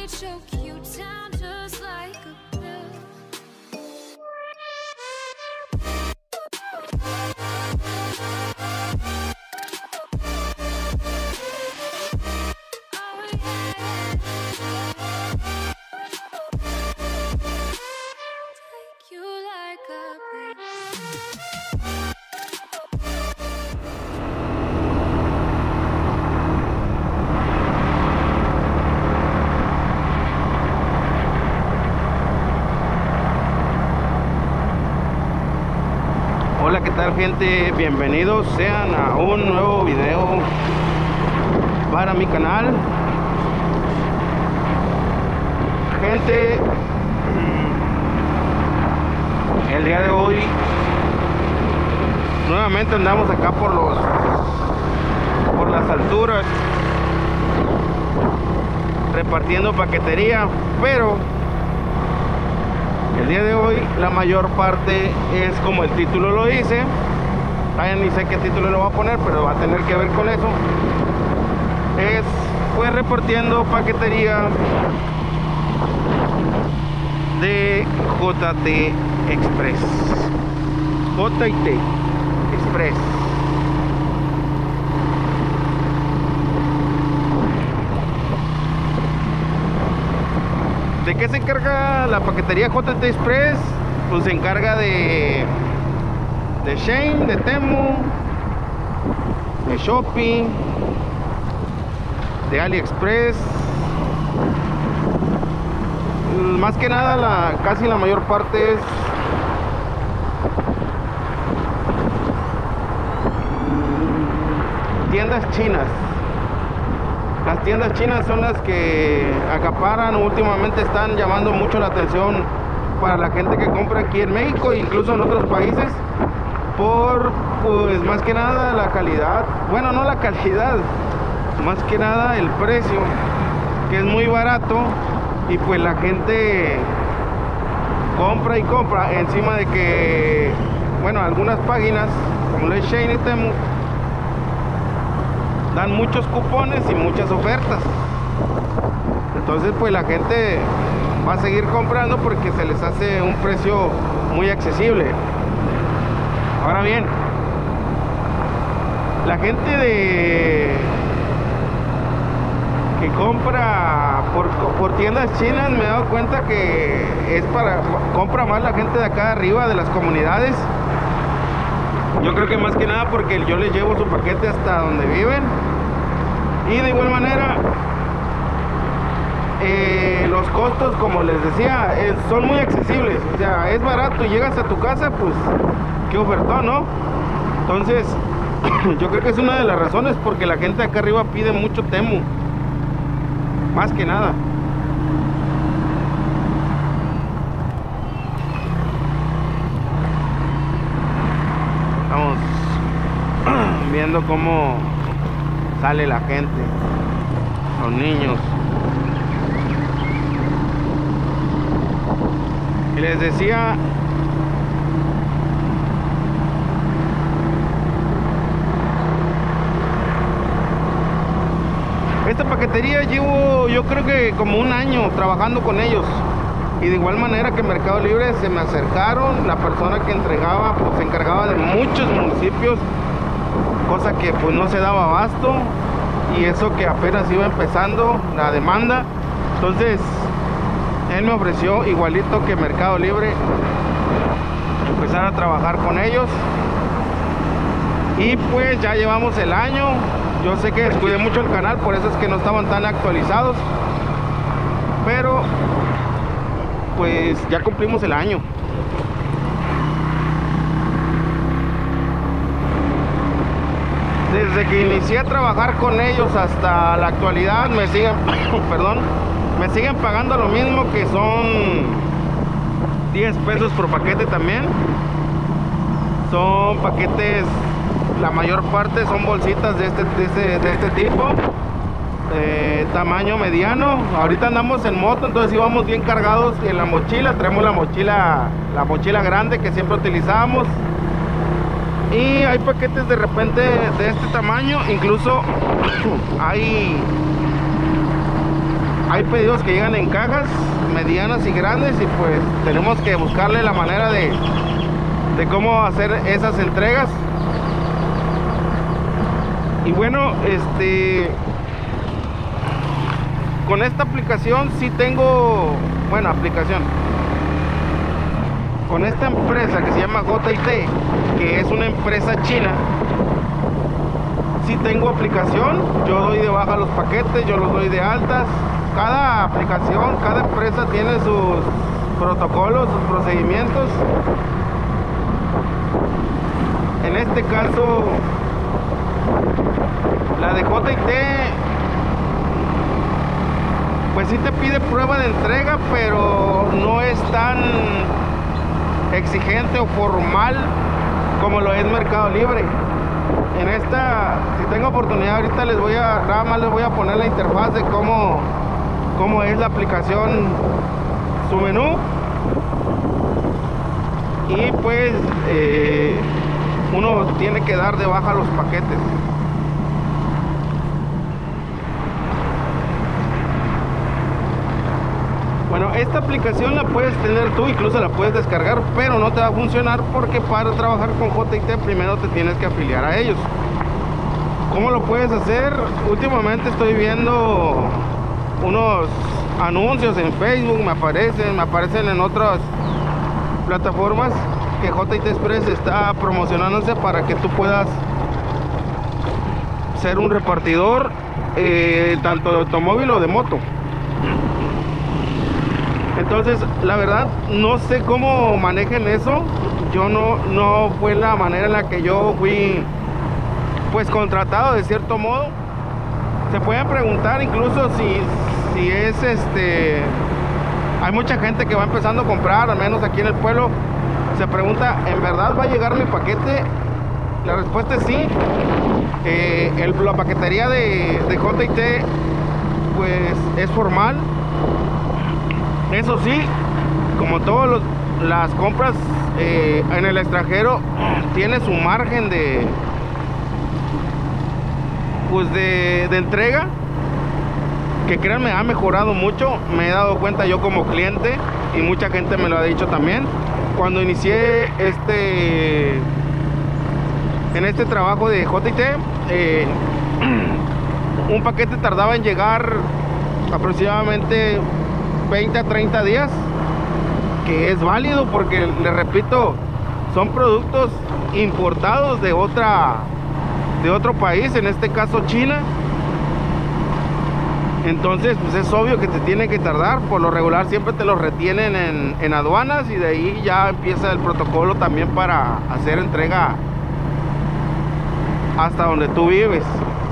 choke you down just like a pill. Hola, ¿qué tal, gente? Bienvenidos sean a un nuevo video para mi canal. Gente, el día de hoy nuevamente andamos acá por las alturas repartiendo paquetería, pero el día de hoy la mayor parte es como el título lo dice. Ni sé qué título le voy a poner, pero va a tener que ver con eso. Es pues repartiendo paquetería de JT Express. JT Express. ¿De qué se encarga la paquetería JT Express? Pues se encarga de Shein, de Temu, de Shopee, de AliExpress. Más que nada, casi la mayor parte es tiendas chinas. Las tiendas chinas son las que acaparan, últimamente están llamando mucho la atención para la gente que compra aquí en México e incluso en otros países, por pues más que nada la calidad, bueno, no la calidad, más que nada el precio, que es muy barato, y pues la gente compra y compra encima de que, bueno, algunas páginas como lo es Shein y Temu dan muchos cupones y muchas ofertas. Entonces pues la gente va a seguir comprando porque se les hace un precio muy accesible. Ahora bien, la gente que compra por tiendas chinas, me he dado cuenta que compra más la gente de acá arriba, de las comunidades. Yo creo que más que nada porque yo les llevo su paquete hasta donde viven. Y de igual manera, los costos, como les decía, son muy accesibles. O sea, es barato y llegas a tu casa, pues, qué ofertón, ¿no? Entonces, yo creo que es una de las razones porque la gente acá arriba pide mucho Temu. Más que nada. Estamos viendo cómo sale la gente, los niños. Y les decía, esta paquetería llevo yo creo que como un año trabajando con ellos. Y de igual manera que Mercado Libre se me acercaron, la persona que entregaba pues se encargaba de muchos municipios, cosa que pues no se daba abasto, y eso que apenas iba empezando la demanda. Entonces él me ofreció, igualito que Mercado Libre, empezar a trabajar con ellos. Y pues ya llevamos el año. Yo sé que descuidé mucho el canal, por eso es que no estaban tan actualizados, pero pues ya cumplimos el año. Desde que inicié a trabajar con ellos hasta la actualidad me siguen perdón, me siguen pagando lo mismo, que son 10 pesos por paquete también. Son paquetes, la mayor parte son bolsitas de este tipo, tamaño mediano. Ahorita andamos en moto, entonces íbamos bien cargados en la mochila. Traemos la mochila grande que siempre utilizamos. Y hay paquetes de repente de este tamaño, incluso hay hay pedidos que llegan en cajas medianas y grandes y pues tenemos que buscarle la manera de cómo hacer esas entregas. Y bueno, con esta aplicación sí tengo, bueno, con esta empresa que se llama JIT, que es una empresa china, sí tengo aplicación. Yo doy de baja los paquetes, yo los doy de altas. Cada aplicación, cada empresa tiene sus protocolos, sus procedimientos. En este caso, la de JIT, pues sí te pide prueba de entrega, pero no es tan exigente o formal como lo es Mercado Libre. En esta, si tengo oportunidad ahorita nada más les voy a poner la interfaz de cómo es la aplicación, su menú, y pues uno tiene que dar de baja los paquetes. Bueno, esta aplicación la puedes tener tú, incluso la puedes descargar, pero no te va a funcionar porque para trabajar con JIT primero te tienes que afiliar a ellos. ¿Cómo lo puedes hacer? Últimamente estoy viendo unos anuncios en Facebook, me aparecen en otras plataformas que JIT Express está promocionándose para que tú puedas ser un repartidor, tanto de automóvil o de moto. Entonces, la verdad, no sé cómo manejen eso. Yo no fue la manera en la que yo fui, pues, contratado de cierto modo. Se pueden preguntar incluso si es hay mucha gente que va empezando a comprar, al menos aquí en el pueblo. Se pregunta, ¿en verdad va a llegar mi paquete? La respuesta es sí. La paquetería de JIT, pues, es formal. Eso sí, como todas las compras en el extranjero, tiene su margen de entrega, que créanme, ha mejorado mucho. Me he dado cuenta yo como cliente y mucha gente me lo ha dicho también. Cuando inicié en este trabajo de JIT, un paquete tardaba en llegar aproximadamente 20 a 30 días, que es válido porque, les repito, son productos importados de otro país, en este caso China. Entonces, pues es obvio que te tiene que tardar. Por lo regular siempre te los retienen en aduanas, y de ahí ya empieza el protocolo también para hacer entrega hasta donde tú vives.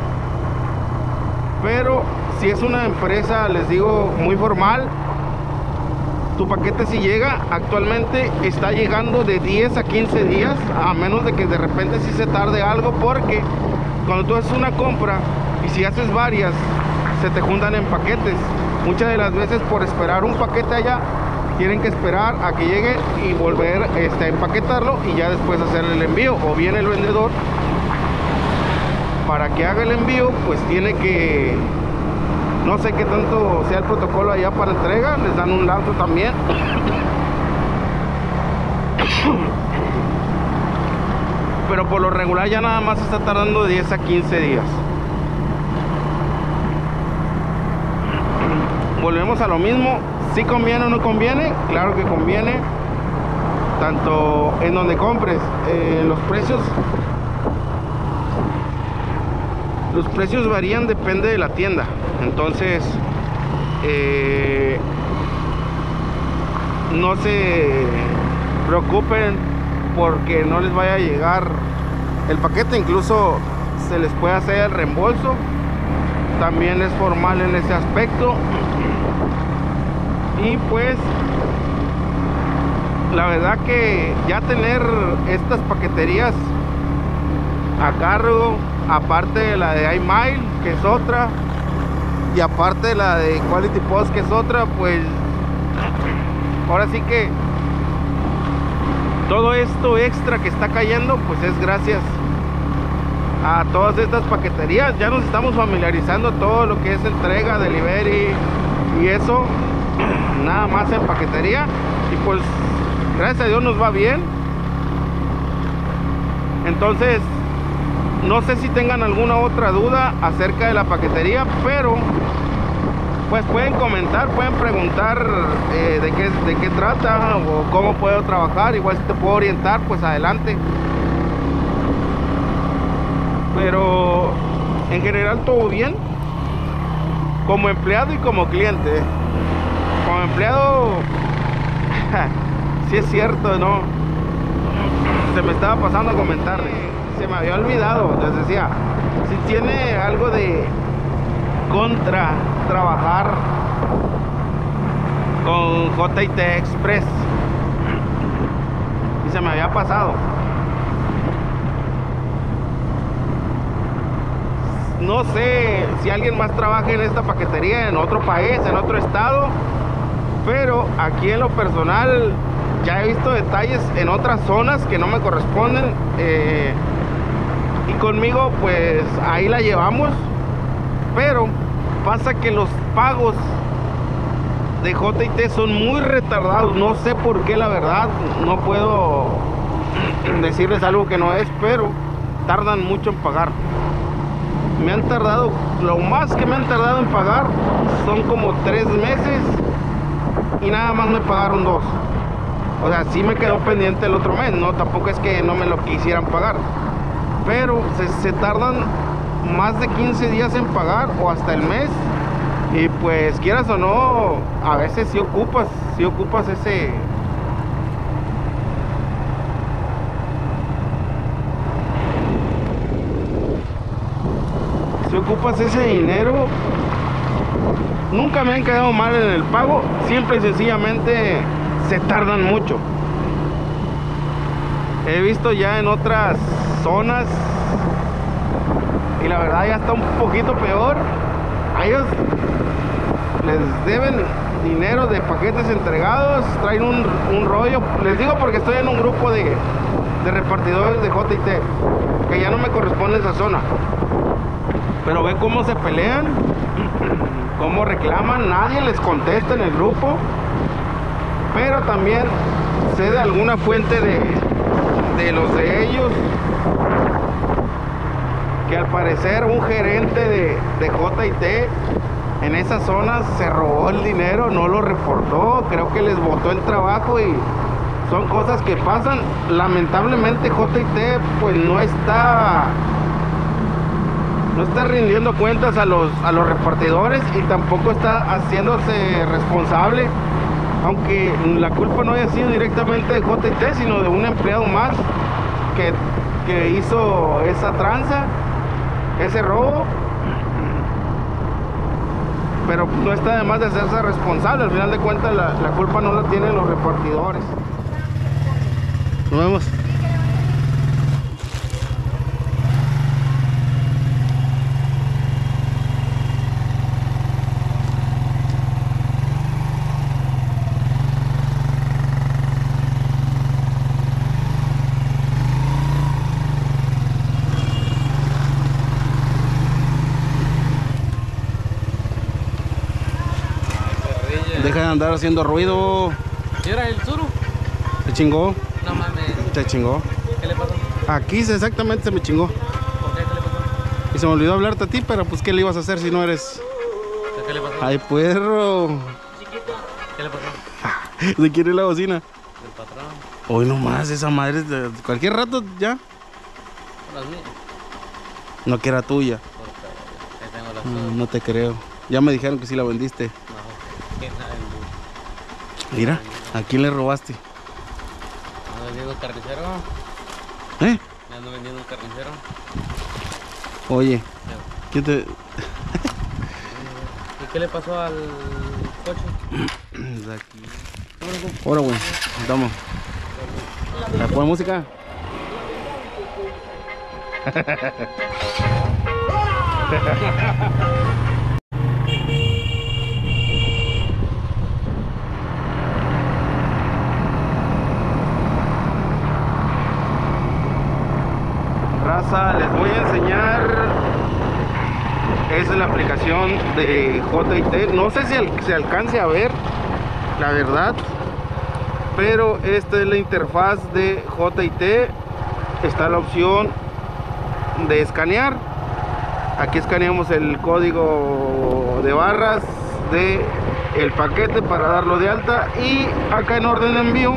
Pero si es una empresa, les digo, muy formal, tu paquete, si llega, actualmente está llegando de 10 a 15 días, a menos de que de repente sí se tarde algo, porque cuando tú haces una compra y si haces varias, se te juntan en paquetes. Muchas de las veces, por esperar un paquete allá, tienen que esperar a que llegue y volver a empaquetarlo y ya después hacer el envío. O bien el vendedor, para que haga el envío, pues tiene que, no sé qué tanto sea el protocolo allá para entrega, les dan un lapso también. Pero por lo regular ya nada más está tardando de 10 a 15 días. Volvemos a lo mismo. Si conviene o no conviene, claro que conviene, tanto en donde compres. Los precios varían, depende de la tienda. Entonces, no se preocupen porque no les vaya a llegar el paquete. Incluso se les puede hacer el reembolso. También es formal en ese aspecto. Y pues, la verdad que ya tener estas paqueterías a cargo, aparte de la de iMile, que es otra, y aparte de la de Quality Post, que es otra, pues ahora sí que todo esto extra que está cayendo, pues es gracias a todas estas paqueterías. Ya nos estamos familiarizando todo lo que es entrega, delivery, y eso nada más en paquetería, y pues gracias a Dios nos va bien. Entonces no sé si tengan alguna otra duda acerca de la paquetería, pero pues pueden comentar, pueden preguntar de qué trata o cómo puedo trabajar. Igual si te puedo orientar, pues adelante. Pero en general todo bien, como empleado y como cliente. Como empleado, sí es cierto, ¿no? Se me estaba pasando a comentarle, se me había olvidado, les decía, si tiene algo de contra trabajar con JIT Express, y se me había pasado. No sé si alguien más trabaja en esta paquetería en otro país, en otro estado, pero aquí en lo personal ya he visto detalles en otras zonas que no me corresponden, y conmigo pues ahí la llevamos. Pero pasa que los pagos de JIT son muy retardados, no sé por qué, la verdad no puedo decirles algo que no es, pero tardan mucho en pagar. Me han tardado, lo más que me han tardado en pagar son como 3 meses, y nada más me pagaron 2. O sea, sí me quedó pendiente el otro mes, no, tampoco es que no me lo quisieran pagar, pero se tardan más de 15 días en pagar o hasta el mes. Y pues quieras o no, a veces sí ocupas ese dinero. Nunca me han quedado mal en el pago, simple y sencillamente se tardan mucho. He visto ya en otras zonas y la verdad ya está un poquito peor. A ellos les deben dinero de paquetes entregados, traen un rollo. Les digo porque estoy en un grupo de repartidores de JIT, que ya no me corresponde esa zona, pero ve cómo se pelean, cómo reclaman, nadie les contesta en el grupo. Pero también sé de alguna fuente de los de ellos, que al parecer un gerente de JIT en esa zona se robó el dinero, no lo reportó, creo que les botó el trabajo, y son cosas que pasan. Lamentablemente JIT pues no está rindiendo cuentas a los repartidores, y tampoco está haciéndose responsable, aunque la culpa no haya sido directamente de JIT, sino de un empleado más que hizo esa tranza, ese robo. Pero no está de más de hacerse responsable. Al final de cuentas la culpa no la tienen los repartidores. Nos vemos. Deja de andar haciendo ruido. ¿Y era el suru? ¿Te chingó? No mames. ¿Te chingó? ¿Qué le pasó? Aquí exactamente se me chingó. ¿Por qué? ¿Qué le pasó? Y se me olvidó hablarte a ti, pero pues ¿qué le ibas a hacer si no eres? ¿Qué le pasó? Ay, perro. ¿Qué le pasó? ¿De quién es la bocina? Del patrón. Hoy nomás, esa madre de cualquier rato ya. Las mías. No, que era tuya. Porque ahí tengo las No, no te creo. Ya me dijeron que sí la vendiste. No, ¿qué nada? Mira, ¿a quién le robaste? ¿Me ando vendiendo un carnicero? ¿Eh? ¿Me ando vendiendo un carnicero? Oye, ¿quién te...? ¿Y qué le pasó al coche? De aquí. Ahora, güey, vamos. ¿La pone música? Raza, les voy a enseñar. Esa es la aplicación de JIT. No sé si se alcance a ver, la verdad, pero esta es la interfaz de JIT. Está la opción de escanear. Aquí escaneamos el código de barras de el paquete para darlo de alta, y acá en orden de envío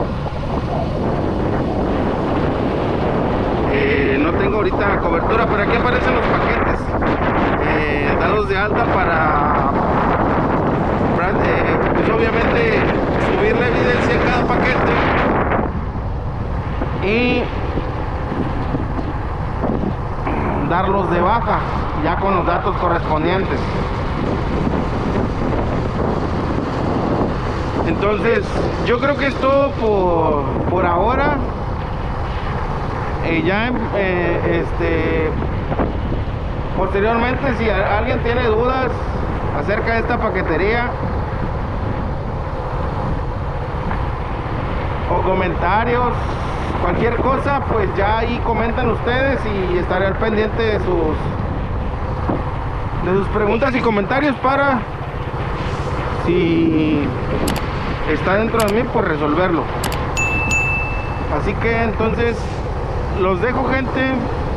no tengo ahorita cobertura, pero aquí aparecen los paquetes dados de alta para pues obviamente subir la evidencia en cada paquete y darlos de baja ya con los datos correspondientes. Entonces yo creo que es todo por ahora. Posteriormente, si alguien tiene dudas acerca de esta paquetería o comentarios, cualquier cosa, pues ya ahí comentan ustedes y estaré al pendiente de sus preguntas y comentarios para, si está dentro de mí, pues resolverlo. Así que entonces los dejo, gente.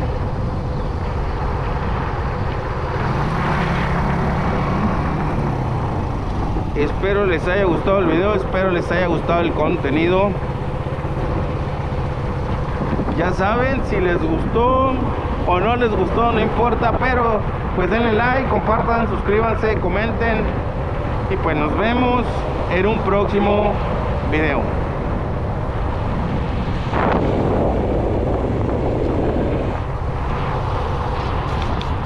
Espero les haya gustado el video, espero les haya gustado el contenido. Ya saben, si les gustó o no les gustó, no importa, pero pues denle like, compartan, suscríbanse, comenten, y pues nos vemos en un próximo video.